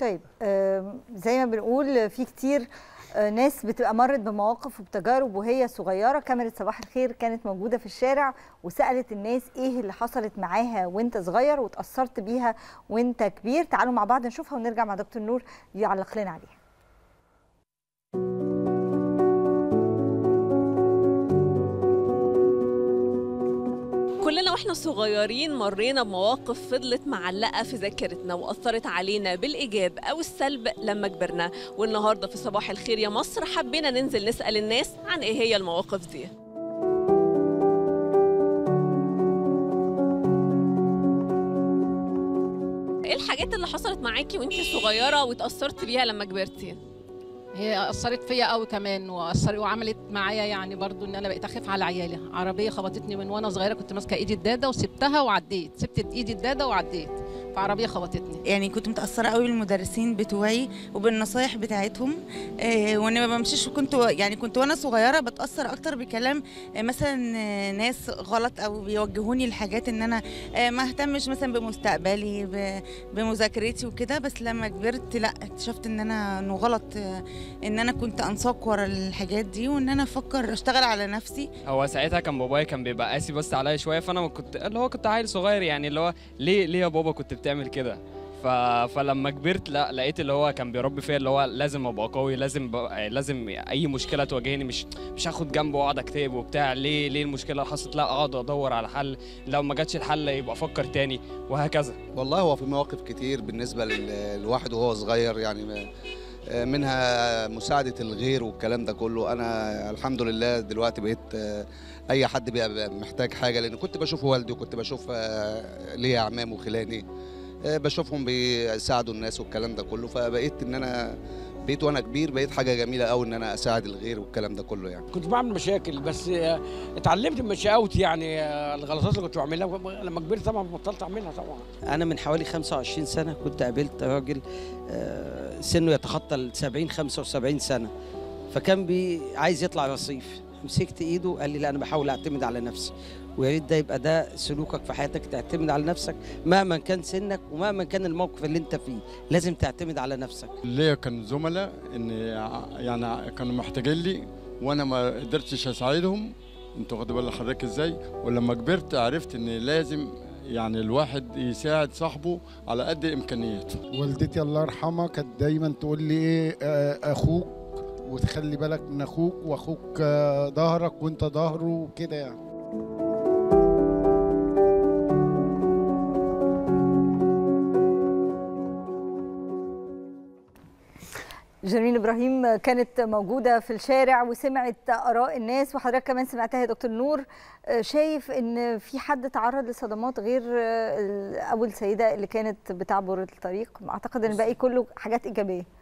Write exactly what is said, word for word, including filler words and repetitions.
طيب آه زي ما بنقول في كتير آه ناس بتبقى مرت بمواقف وبتجارب وهي صغيره. كاميرا صباح الخير كانت موجوده في الشارع وسالت الناس ايه اللي حصلت معاها وانت صغير واتاثرت بيها وانت كبير. تعالوا مع بعض نشوفها ونرجع مع دكتور نور يعلق لنا عليها. كلنا واحنا صغيرين مرينا بمواقف فضلت معلقة في ذاكرتنا وأثرت علينا بالإيجاب أو السلب لما كبرنا، والنهاردة في صباح الخير يا مصر حبينا ننزل نسأل الناس عن إيه هي المواقف دي. إيه الحاجات اللي حصلت معاكي وإنتي صغيرة واتأثرت بيها لما كبرتي؟ هي أثرت فيا قوي كمان وأثرت وعملت معايا يعني برضو ان انا بقيت اخاف على عيالي. عربيه خبطتني من وانا صغيره، كنت ماسكه ايدي الداده وسبتها وعديت، سبت ايدي الداده وعديت، فعربيه خبطتني. يعني كنت متاثره قوي بالمدرسين بتوعي وبالنصايح بتاعتهم، إيه وانا ما بمشيش. كنت يعني كنت وانا صغيره بتاثر اكتر بكلام إيه مثلا ناس غلط او بيوجهوني لحاجات ان انا إيه ما اهتمش مثلا بمستقبلي بمذاكرتي وكده. بس لما كبرت لا اكتشفت ان انا انه غلط، ان انا كنت انساق ورا الحاجات دي وان انا افكر اشتغل على نفسي. هو ساعتها كان بابايا كان بيبقى قاسي بس عليا شويه، فانا كنت اللي هو كنت عيل صغير يعني اللي هو ليه ليه يا بابا كنت بتعمل كده. ف... فلما كبرت لا لقيت اللي هو كان بيربي فيا اللي هو لازم ابقى قوي، لازم ب... لازم اي مشكله تواجهني مش مش هاخد جنبه واقعد اكتئب وبتاع. ليه ليه المشكله حصلت؟ لا اقعد ادور على حل، لو ما جاتش الحل يبقى افكر تاني وهكذا. والله هو في مواقف كتير بالنسبه للواحد وهو صغير، يعني منها مساعدة الغير والكلام ده كله. أنا الحمد لله دلوقتي بقيت أي حد بيبقى محتاج حاجة، لأن كنت بشوف والدي وكنت بشوف ليا أعمام وخلاني بشوفهم بيساعدوا الناس والكلام ده كله. فبقيت إن أنا بقيت وأنا كبير بقيت حاجة جميلة أوي إن أنا أساعد الغير والكلام ده كله. يعني كنت بعمل مشاكل بس اتعلمت من مشاوتي، يعني الغلطات اللي كنت بعملها لما كبرت طبعا بطلت أعملها. طبعا أنا من حوالي خمسة وعشرين سنة كنت قابلت راجل سنه يتخطى ال سبعين خمسة وسبعين سنة، فكان بي عايز يطلع رصيف. مسكت ايده قال لي لا انا بحاول اعتمد على نفسي، ويا ريت ده يبقى ده سلوكك في حياتك، تعتمد على نفسك مهما كان سنك ومهما كان الموقف اللي انت فيه، لازم تعتمد على نفسك. ليا كان زملاء ان يعني كانوا محتاجين لي وانا ما قدرتش اساعدهم، انت واخد بال حضرتك ازاي؟ ولما كبرت عرفت ان لازم يعني الواحد يساعد صاحبه على قد امكانياته. والدتي الله يرحمها كانت دايما تقول لي ايه اخوك وتخلي بالك من اخوك، واخوك ظهرك وانت ظهره وكده يعني. جرمين إبراهيم كانت موجودة في الشارع وسمعت آراء الناس، وحضرتك كمان سمعتها يا دكتور نور. شايف إن في حد تعرض لصدمات غير أول سيدة اللي كانت بتعبر الطريق؟ أعتقد إن الباقي كله حاجات إيجابية.